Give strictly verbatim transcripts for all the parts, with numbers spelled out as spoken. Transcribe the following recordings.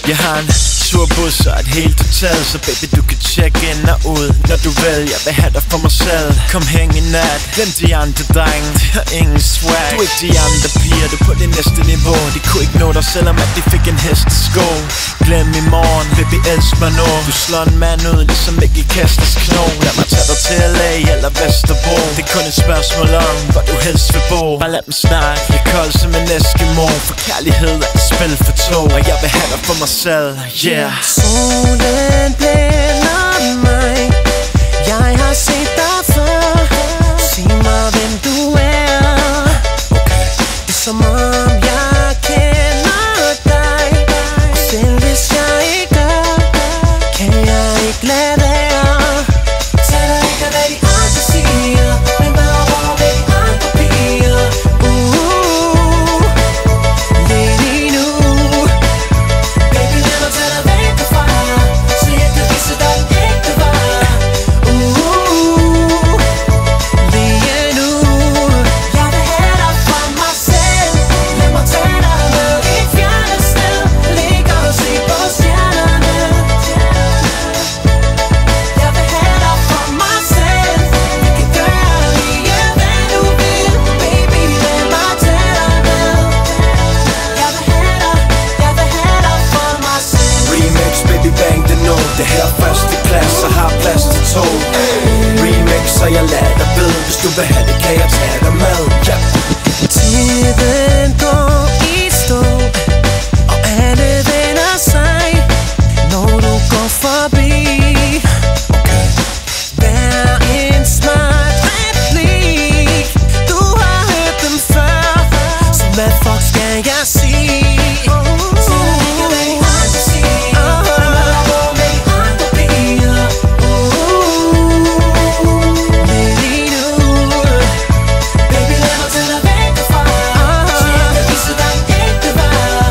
Jeg har en turbus og et helt hotel, så baby du kan tjekke ind og ud, når du vil. Jeg vil have dig for mig selv. Kom hæng i nat. Glem de andre drenge, de har ingen swag. Du er ikke de andre piger, du er på det næste niveau. De kunne ikke nå dig, selvom at de fik en hestesko. Glem i morgen, baby elsk mig nu. Du slår en mand ud, ligesom Mikkel Kasters kno. Lad mig tage dig til L A eller Vesterbro. Det er kun et spørgsmål om, hvor du helst vil bo. Bare lad dem snakke, jeg er kold som en Eskimo. For kærlighed er et spil for to, og jeg vil have dig for mig selv, yeah. Solen blænder mig, jeg har set dig før. Sig mig hvem du er. Okay. Det er som om jeg kender dig, og selv hvis jeg ikke gør, kan jeg ikke lade være. Tag dig ikke af hvad de andre siger, men bare over hvad de andre piger. Uh, lady nu, baby lad mig tage dig væk derfra, så jeg kan vise dig den ægte var. Uh, lige nu, jeg vil have dig for mig selv. Lad mig tage dig med et fjernet sted, ligge og se på stjernerne. Jeg vil have dig for mig selv. Vi kan gøre lige hvad du vil, baby lad mig tage dig med. Jeg vil have dig, jeg vil have dig for mig selv. Remix, baby bang det nu. Det her første klasse har plads til to. Remix, så jeg lader dig ved. Hvis du vil have det, kan jeg tage dig med, yeah. Tiden går i stå, og alle vender sig, når du går forbi. Vær en smart replik, du har hørt dem før, så hvad fuck skal jeg sige? Tag dig ikke af hvad de andre siger, men bare over hvad de andre piger. Uh, lady nu, baby lad mig tage dig væk derfra, så jeg kan vise dig den ægte var.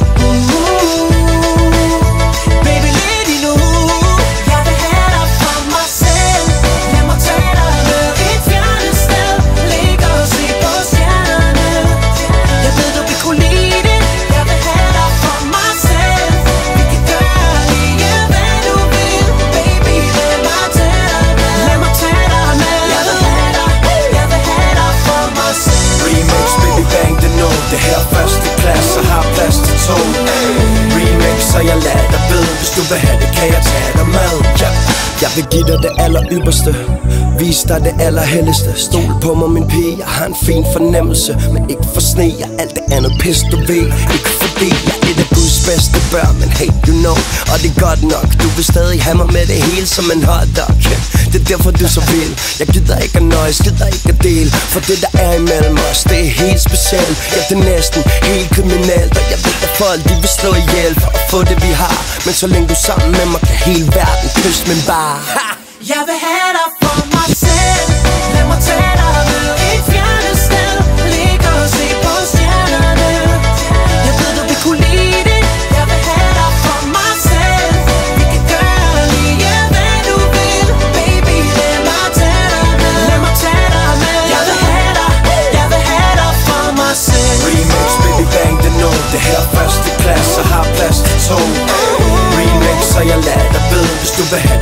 Uh, baby lady nu, jeg vil have dig for mig selv. Lad mig tage dig med et fjernet sted, ligge og se på stjernerne. Jeg ved du vil kunne lide det, jeg vil have dig for mig selv. Vi kan gøre lige hvad du vil, baby lad mig tage dig med. Lad mig tage dig med. Jeg vil have dig, jeg vil have dig for mig selv. Remix, baby bang det nu. Det her første klasse har plads til to. Remix, så jeg lader dig ved. Hvis du vil have det, kan jeg tage dig med, yeah. Jeg vil give dig det aller ypperste, vis dig det allerhelligste. Stol på mig min pige, jeg har en fin fornemmelse, men ikke for sne, jeg alt det andet pis du ved. Ikke fordi jeg er et af Guds bedste børn, men hey you know, og det er godt nok. Du vil stadig have mig med det hele som en hotdog, yeah. Det er derfor du så vil. Jeg gider ikke at nøjes, gider ikke at dele, for det der er imellem os, det er helt specielt. Ja, det er næsten helt kriminelt, og jeg ved at folk de vil slå ihjel for at få det vi har. Men så længe du er sammen med mig, kan hele verden kysse min bar. Jeg vil have dig for mig selv. Lad mig tage dig med et fjernet sted, ligge og se på stjernerne. Jeg ved du vil kunne lide det, jeg vil have dig for mig selv. Vi kan gøre lige hvad du vil, baby lad mig tage dig med. Lad mig tage dig med. Jeg vil have dig, jeg vil have dig for mig selv. Remix, baby bang det nu. Det her første klasse har plads til to. Remix, så jeg lader dig ved. Hvis du vil have